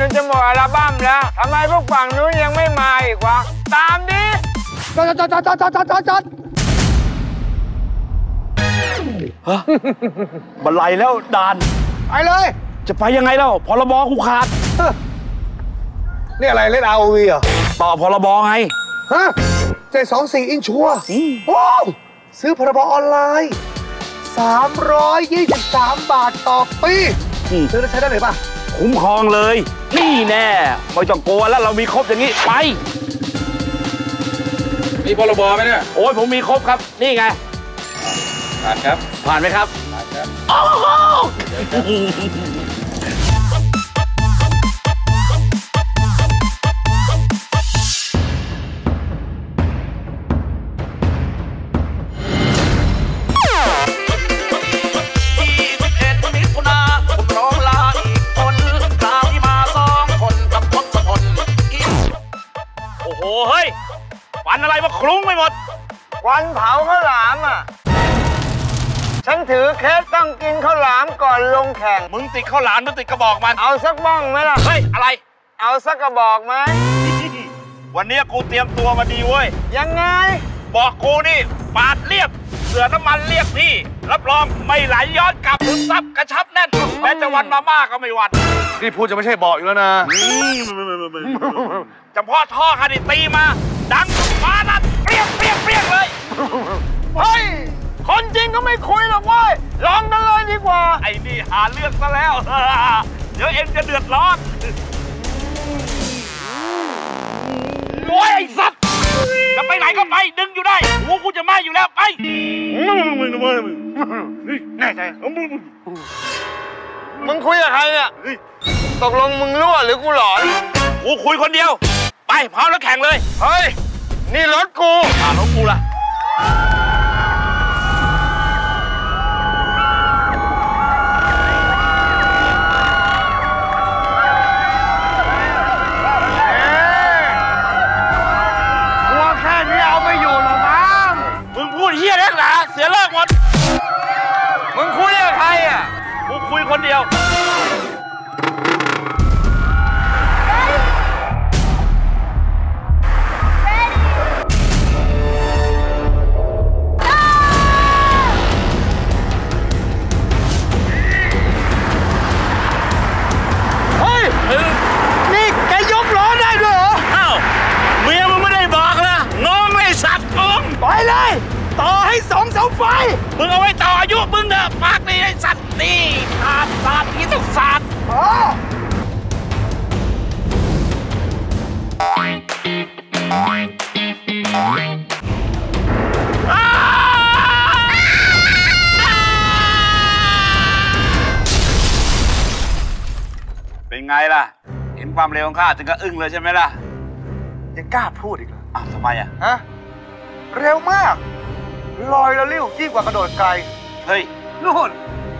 นูจะหมดอัลบั้มแล้วทำไมพวกฝั่งนู้นยังไม่มาอีกวะตามดิจอดบันไลแล้วด่านไปเลยจะไปยังไงแล้วพรบกูขาดนี่อะไรเล่น ROV เหรอต่อพรบไงฮะ724อินชัวร์โอ้ซื้อพรบออนไลน์323 บาทต่อปีซื้อแล้วใช้ได้เลยป่ะคุ้มครองเลยนี่แน่ไม่ต้องกลัวแล้วเรามีครบอย่างนี้ไปมีพรบไหมเนี่ยโอ้ยผมมีครบครับนี่ไงผ่านครับผ่านไหมครับผ่านครับโอ้โหโอ้เฮ้ยวันอะไรมาคลุ้งไปหมดวันเผาข้าวหลามอ่ะฉันถือเคสต้องกินข้าวหลามก่อนลงแข่งมึงติดข้าวหลามมึงติดกระบอกมันเอาสักบ้องไหมล่ะเฮ้ยอะไรเอาสักกระบอกไหมวันนี้กูเตรียมตัวมาดีเว้ยยังไงบอกกูนี่ปาดเรียบเสือน้ำมันเรียบพี่รับรองไม่ไหลย้อนกลับถึงซับกระชับแน่นแม้จะวันมาม่าก็ไม่หวั่นนี่พูดจะไม่ใช่บอกอยู่แล้วนะจำเพาะท่อคันนี้ตีมาดังมานัดเปรี้ยงเลยเฮ้ยคนจริงก็ไม่คุยหรอกเว้ยลองกันเลยดีกว่าไอ้นี่หาเรื่องซะแล้วเดี๋ยวเอ็งจะเดือดร้อนโอ้ยไอ้สัตว์จะไปไหนก็ไปดึงอยู่ได้หัวกูจะไหม้อยู่แล้วไปแน่ใจมึงคุยกับใครเนี่ยตกลงมึงรั่วหรือกูหลอนกูคุยคนเดียวไปพร้อมแล้วแข่งเลยเฮ้ยนี่รถกูรถกูล่ะกลัวแค่นี้เอาไม่อยู่หรอมั้งมึงพูดเฮี้ยเล็กหนาเสียเลิกหมดมึงคุยกับใครอ่ะกูคุยคนเดียวนี่แกยกล้อได้ด้วยเหรออ้าวเมียมึงไม่ได้บอกนะงงไอ้สัตว์งไปเลยต่อให้2 เสาไฟมึงเอาไว้ต่ออายุมึงเถอะปากดีไอ้สัตว์นี่ศาสตร์ที่ต้องศาสตร์เป็นไงล่ะเห็นความเร็วของข้าถึงก็อึ้งเลยใช่ไหมล่ะยังกล้าพูดอีกเหรออ้าวทำไมอ่ะฮะเร็วมากลอยละลิ้วยิ่งกว่ากระโดดไกลเฮ้ยนู่น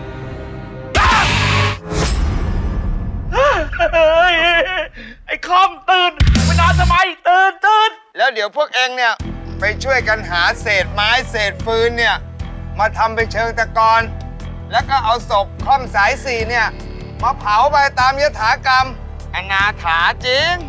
ไอ้คอมตื่นไปนอนทำไมตื่นแล้วเดี๋ยวพวกเองเนี่ยไปช่วยกันหาเศษไม้เศษฟืนเนี่ยมาทำเป็นเชิงตะกอนแล้วก็เอาศพค่อมสายสี่เนี่ยมาเผาไปตามยถากรรมอนาถาจริง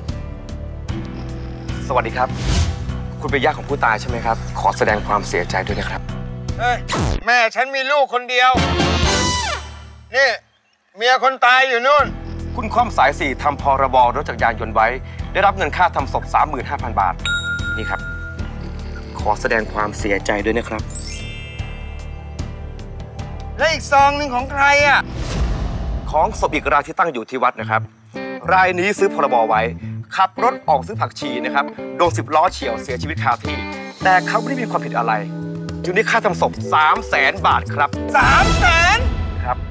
สวัสดีครับคุณเป็นญาติของผู้ตายใช่ไหมครับขอแสดงความเสียใจด้วยนะครับเฮ้ยแม่ฉันมีลูกคนเดียวนี่เมียคนตายอยู่นู่นคุณค่อมสายสี่ทำพรบรถจักรยานยนต์ไว้ได้รับเงินค่าทำศพ 35,000 บาทนี่ครับขอแสดงความเสียใจด้วยนะครับและอีกซองหนึ่งของใครอ่ะของศพอีกรายที่ตั้งอยู่ที่วัดนะครับรายนี้ซื้อพรบไว้ขับรถออกซื้อผักชีนะครับโดน10 ล้อเฉี่ยวเสียชีวิตคาที่แต่เขาไม่ได้มีความผิดอะไรอยู่ในค่าทำศพ300,000 บาทครับ 300,000 ครับ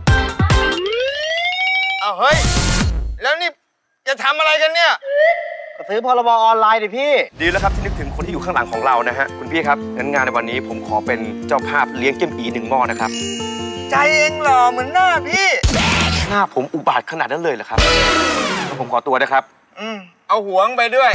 เอาเฮ้ยแล้วนี่จะทำอะไรกันเนี่ยก็ซื้อพรบออนไลน์ดิพี่ดีแล้วครับที่นึกถึงคนที่อยู่ข้างหลังของเรานะฮะคุณพี่ครับงั้นงานในวันนี้ผมขอเป็นเจ้าภาพเลี้ยงเกี๊ยมอี1 หม้อนะครับใจเองหล่อเหมือนหน้าพี่หน้าผมอุบาทขนาดนั้นเลยเหรอครับผมขอตัวนะครับเอาหวงไปด้วย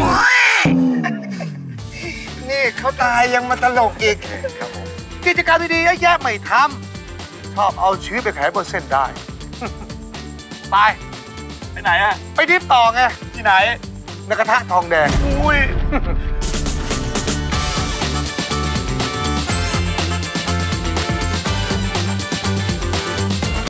นี่เขาตายยังมาตลกอีกกิจการดีๆเยอะแยะไม่ทำชอบเอาชีวิตไปขายบนเส้นได้ไปไหนอะไปดิฟต่อไงที่ไหนในกระทะทองแดงอุ้ย